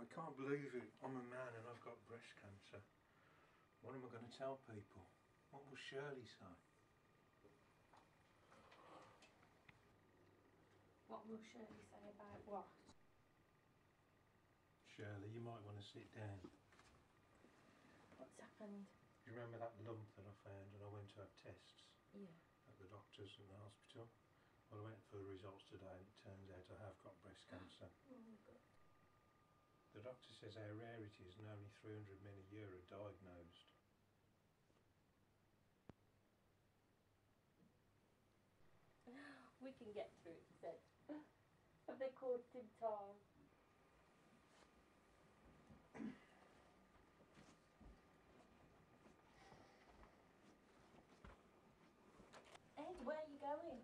can't believe it. I'm a man and I've got breast cancer. What am I going to tell people? What will Shirley say? What will Shirley say about what? Shirley, you might want to sit down. What's happened? You remember that lump that I found and I went to have tests? Yeah. At the doctor's and the hospital? Well, I went for the results today and it turns out I have got breast cancer. Oh my God. The doctor says how rare it is and only 300 men a year are diagnosed. We can get through it, he said. Have they caught him time? Ed, where are you going?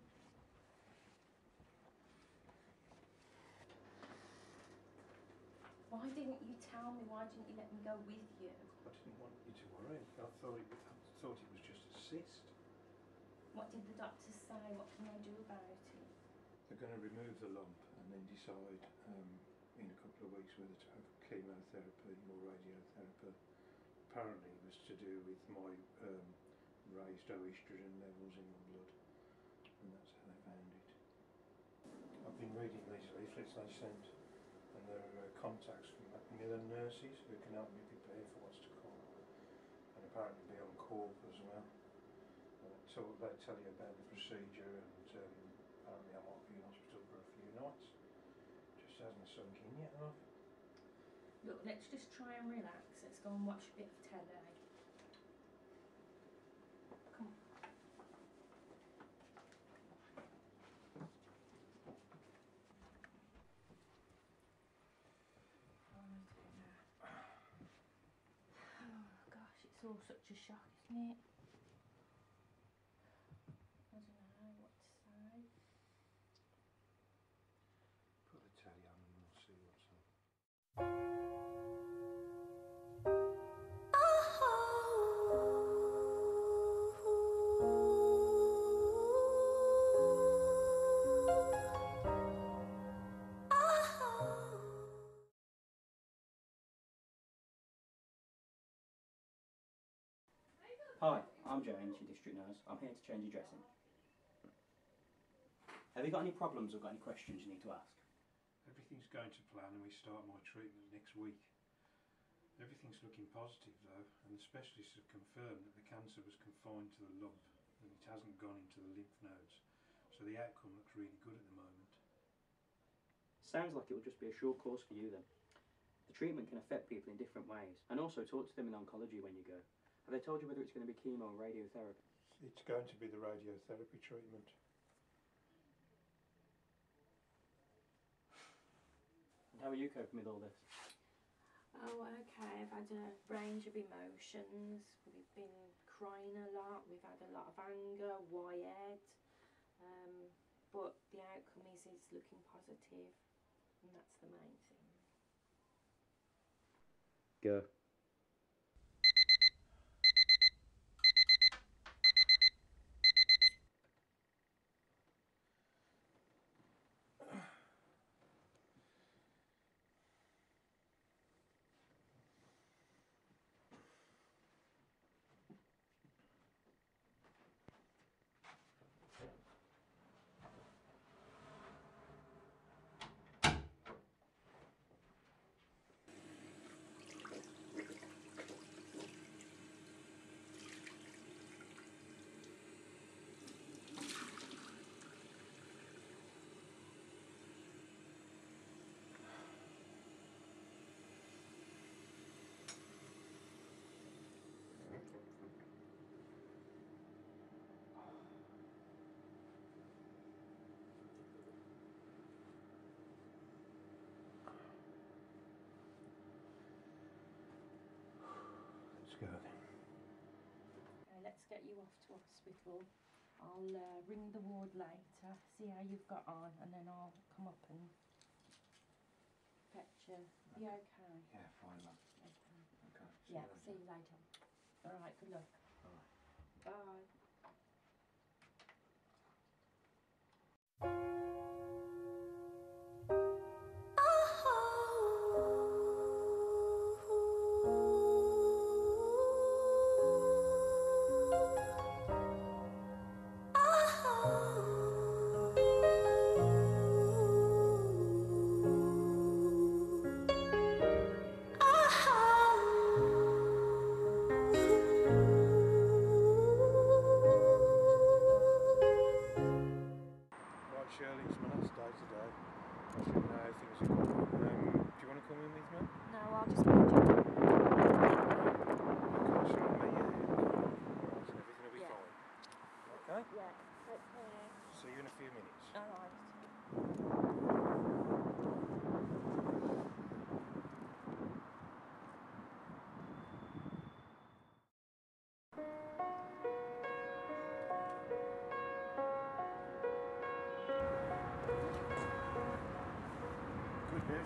Why didn't you tell me? Why didn't you let me go with you? I didn't want you to worry. I thought it was just a cyst. What did the doctors say? What can they do about it? They're going to remove the lump and then decide in a couple of weeks whether to have chemotherapy or radiotherapy. Apparently it was to do with my raised estrogen levels in my blood, and that's how they found it. I've been reading these leaflets they sent, and there are contacts from Macmillan nurses who can help me prepare for what's to come, and apparently be on call as well. So they tell you about the procedure, and apparently I might be in hospital for a few nights. Just hasn't sunk in yet, love. Look, let's just try and relax. Let's go and watch a bit of telly. Come on. Oh gosh, it's all such a shock, isn't it? I don't know what to say. Put the telly on and we'll see what's on. Hi, I'm James, your district nurse. I'm here to change your dressing. Have you got any problems or got any questions you need to ask? Everything's going to plan and we start my treatment next week. Everything's looking positive though, and the specialists have confirmed that the cancer was confined to the lump and it hasn't gone into the lymph nodes. So the outcome looks really good at the moment. Sounds like it will just be a short course for you then. The treatment can affect people in different ways, and also talk to them in oncology when you go. Have they told you whether it's going to be chemo or radiotherapy? It's going to be the radiotherapy treatment. And how are you coping with all this? Oh, okay. I've had a range of emotions. We've been crying a lot. We've had a lot of anger, wired. But the outcome is looking positive, and that's the main thing. Go. Let's go then. Okay, let's get you off to hospital. I'll ring the ward later, see how you've got on, and then I'll come up and fetch you. You okay? Yeah, fine, love. Okay. Yeah, see you later. Alright, good luck. Alright. Bye. Oh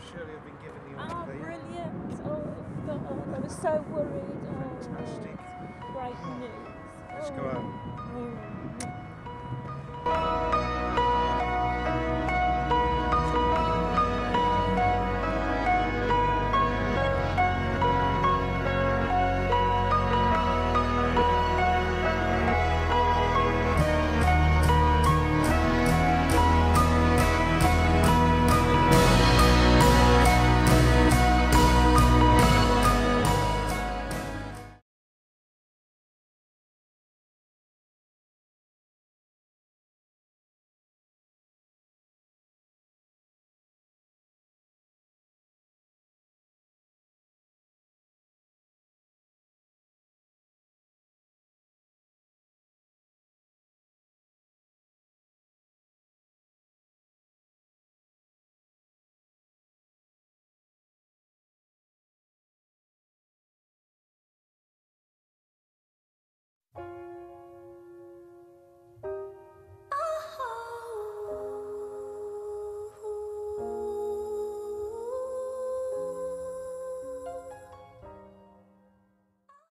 Shirley have been given the Oh, order. brilliant. Oh, God, I was so worried. Oh, Fantastic. great news. Let's go home. Oh.